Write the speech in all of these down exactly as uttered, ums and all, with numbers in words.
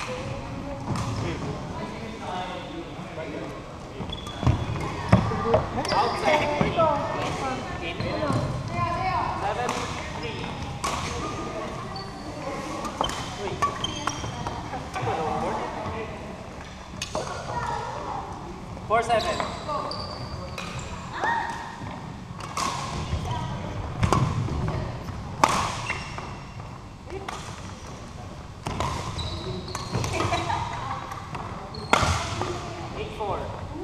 Four seven. Eight four.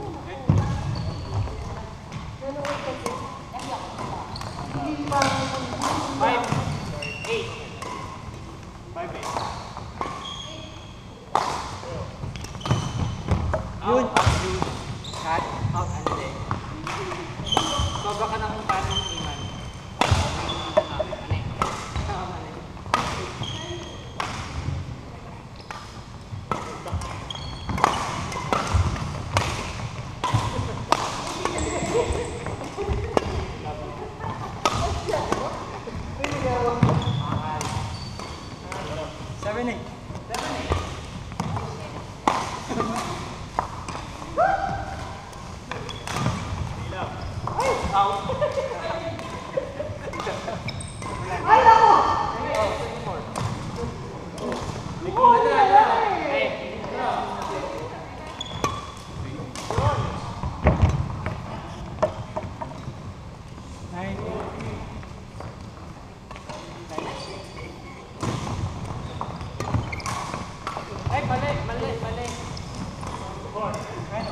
Five eight. Five eight. Yun. Cut out ano din. Sobra ka ng paano ng iman. Ano eh? Seven eight. Seven eight. Out. Ay, ako! Ay, mali, mali, mali. Four. Ano?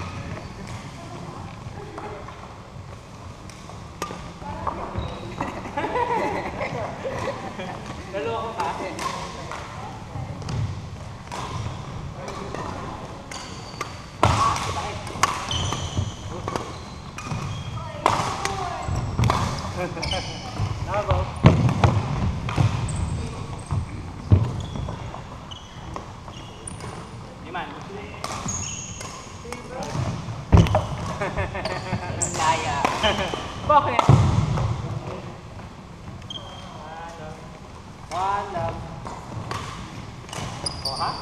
Dalawa ko pa. Nako. Iman. Laya. Bakit? One love. Oh, ha?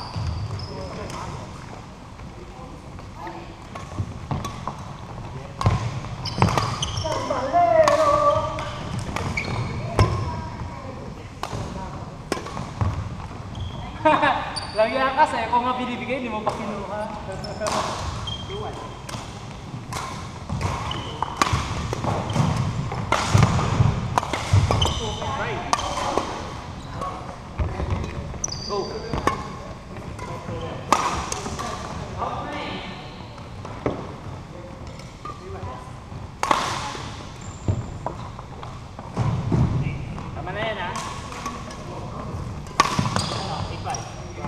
Lagi ang kasi, kung nga binibigay, hindi mo pa kinuha. Iwan. Go. Tama na yan, ha? eight five.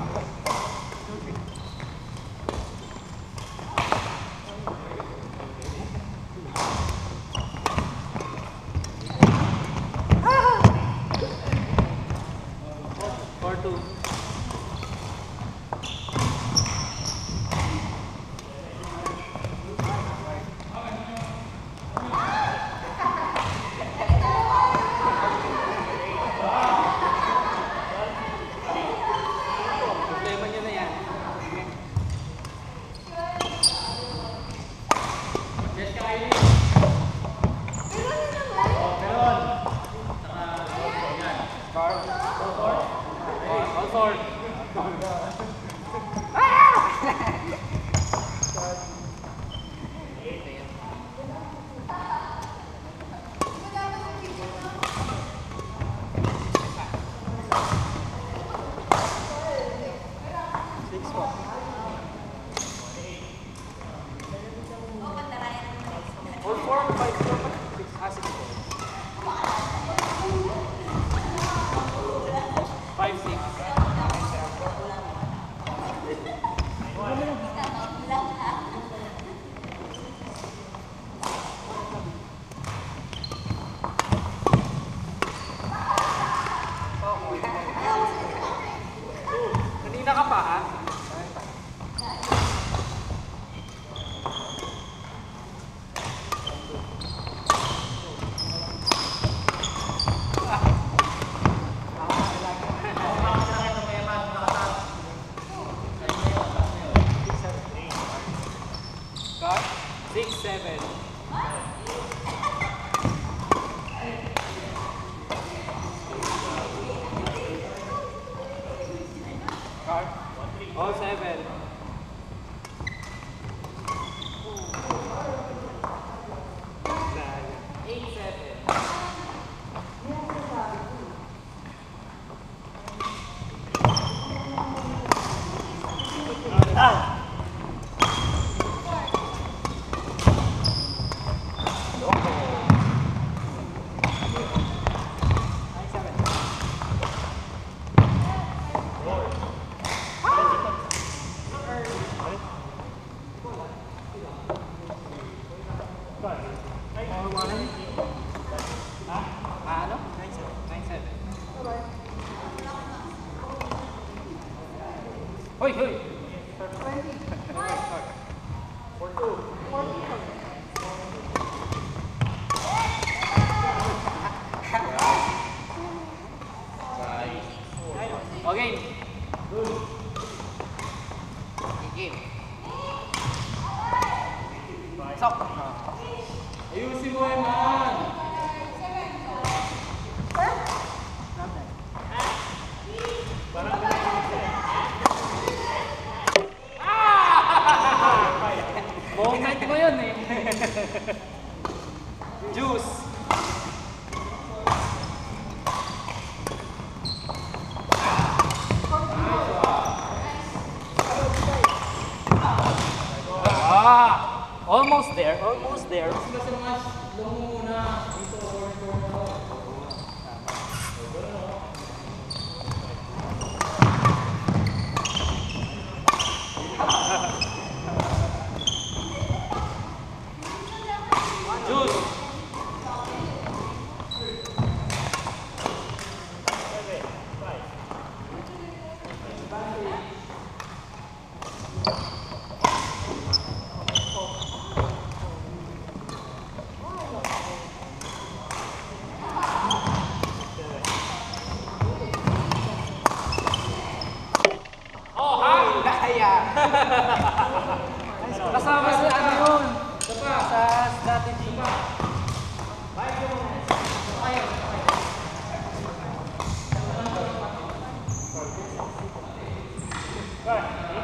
four two. All four. Six four. All four, five four, six, ah, six four. Five six. Kanina ka pa, ha? Oh, seven. Eight, seven. Ah! Ano? nine, seven. Hoy, hoy! Okay. Game. Stop. Ayusin mo yan, man. Moment mo yun eh. Juice. Ah, almost there, almost there. Juice. Oh, ha? Daya. Kasama sa ano yun? Sa strategy. Right.